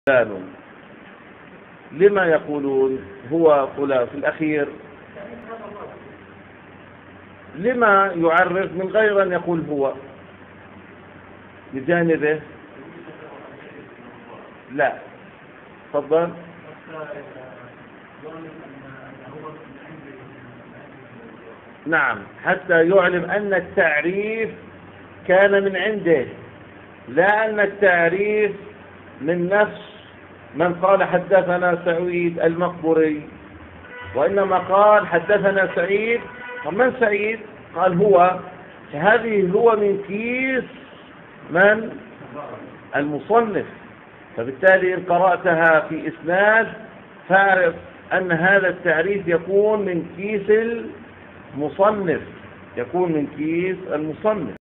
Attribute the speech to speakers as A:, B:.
A: فلان. لما يقولون هو فلان في الأخير؟ لما يعرف من غير أن يقول هو بجانبه؟ لا، تفضل. نعم، حتى يعلم أن التعريف كان من عنده، لا أن التعريف من نفس من قال حدثنا سعيد المقبري، وإنما قال حدثنا سعيد. من سعيد؟ قال هو. هذه هو من كيس من؟ المصنف. فبالتالي إن قرأتها في إسناد فاعرف أن هذا التعريف يكون من كيس المصنف، يكون من كيس المصنف.